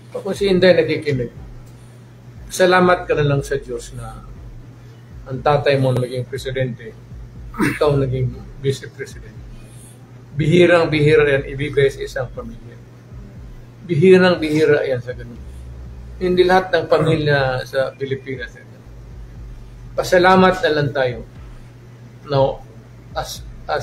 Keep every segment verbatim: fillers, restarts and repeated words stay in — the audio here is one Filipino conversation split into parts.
Kung si Inday nakikinig, salamat ka na lang sa Diyos na ang tatay mo naging presidente, ikaw naging vice-president. Bihirang-bihira yan ibigay sa isang pamilya. Bihirang-bihira yan sa ganun. Hindi lahat ng pamilya sa Pilipinas yan. Pasalamat na lang tayo. Now, as as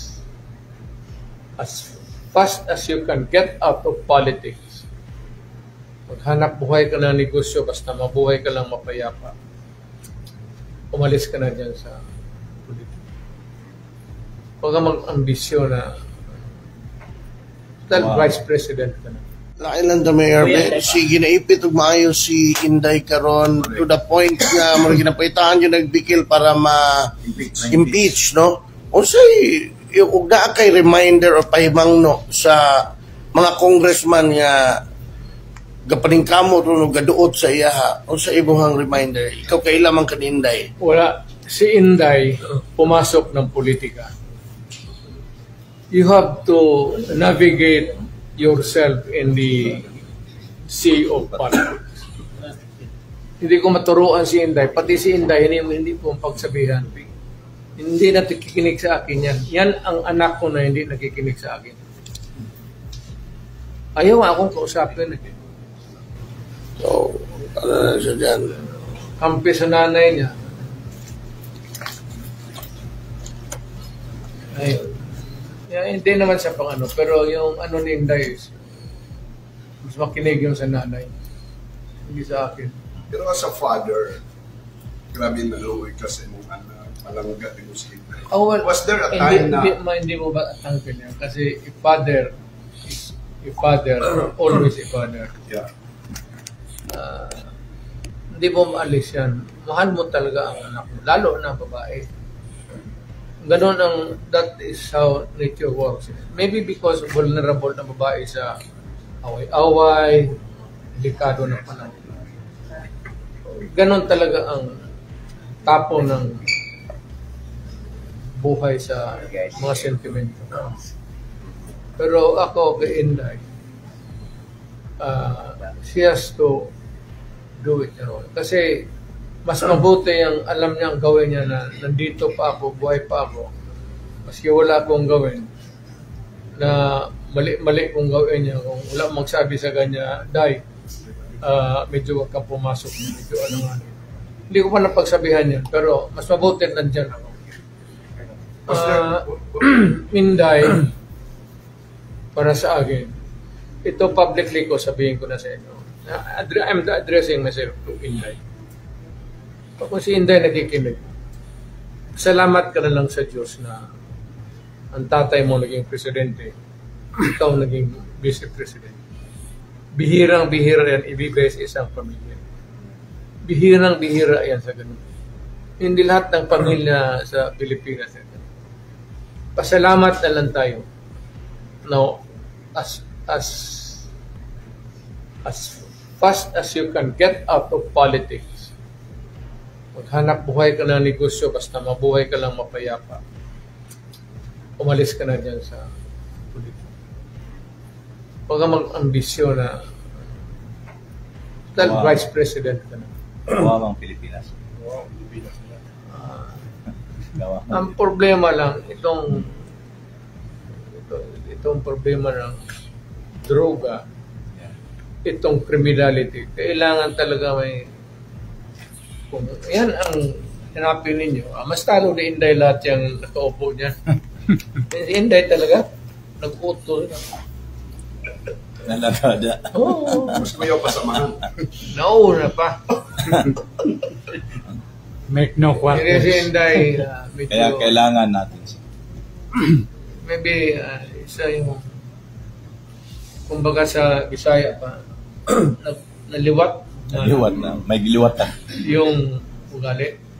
as fast as you can get out of politics, maghanap buhay ka ng negosyo, basta mabuhay ka lang mapayapa, umalis ka na dyan sa politika. Huwag kang mag-ambisyon na dahil wow. Vice President ka na. Lain lang da Mayor, si ginaipit ug maayo si Inday karon to the point nga mo ginapaitaan yung nagbikil para ma-impeach, no? Unsay ug naa kay reminder o pahimangno sa mga congressman nga gapaningkamot o gaduot sa iyaha. Unsay imong reminder? Ikaw kay lamang kan Inday. Wala, si Inday pumasok ng politika. You have to navigate yourself in the sea of politics. Hindi ko maturuan si Inday, pati si Inday, hindi, hindi ko pagsabihan. Hindi na nakikinig sa akin yan. Yan ang anak ko na hindi nakikinig sa akin. Ayaw akong kausapin. Eh. So, ano na siya dyan? Kampi sa nanay niya. Ayun. Yeah, hindi naman siya pang ano, pero yung ano ni Inday is mas makinig yung sa nanay. Hindi sa akin. Pero as a father, grabe na luwi kasi mong anak, malangga din mo si Inday. Oh, well, was there a hindi, time na... Hindi, ma, hindi mo ba tangkin yan? Kasi a father is a father, always a father. Yeah. Uh, hindi mo maalis yan. Mahal mo talaga ang anak mo, lalo na babae. Ganon ang, that is how nature works. Maybe because vulnerable na babae sa away-away, delikado na panahon. Ganon talaga ang tapo ng buhay sa mga sentimento. Pero ako kay Inday, uh, she has to do it. You know? Kasi mas mabuti ang alam niya ang gawin niya na nandito pa ako, buhay pa ako. Maski wala akong gawin na mali-mali kong gawin niya. Kung wala magsabi sa kanya, Day, uh, medyo wag kang pumasok. Medyo ano nga. Hindi ko pa napagsabihan yan, pero mas mabuti nandyan ako. Uh, Inday, para sa akin, ito publicly ko sabihin ko na sa inyo. I'm addressing myself to Inday. Kung si Inday nakikinig, salamat ka na lang sa Diyos na ang tatay mo naging presidente, ikaw naging vice-president. Bihirang-bihira yan ibigay sa isang pamilya. Bihirang-bihira yan sa ganun. Hindi lahat ng pamilya sa Pilipinas yan. Pasalamat na lang tayo. Now, as as as fast as you can get out of politics, maghanap buhay ka ng negosyo, basta mabuhay ka lang mapayapa, umalis ka na dyan sa politika. Huwag kang mag-ambisyon na dahil Vice President ka na. Kawawang Pilipinas. Kawawang Pilipinas na. Uh, ang problema lang, itong ito, itong problema ng droga, itong criminality, kailangan talaga may kung yan ang hanapin ninyo, ah, mas talo ni Inday lahat yung nakaupo niya. Inday talaga, nag-uto. Nalagada. Oo. Mas mayaw pa sa mga. Nauna pa. Make no questions. Kasi si Inday, uh, medyo, Kaya kailangan natin siya. Maybe, uh, isa yung, kumbaga sa Bisaya pa, naliwat. Naliwat na. May giliwat na. Yung ugali.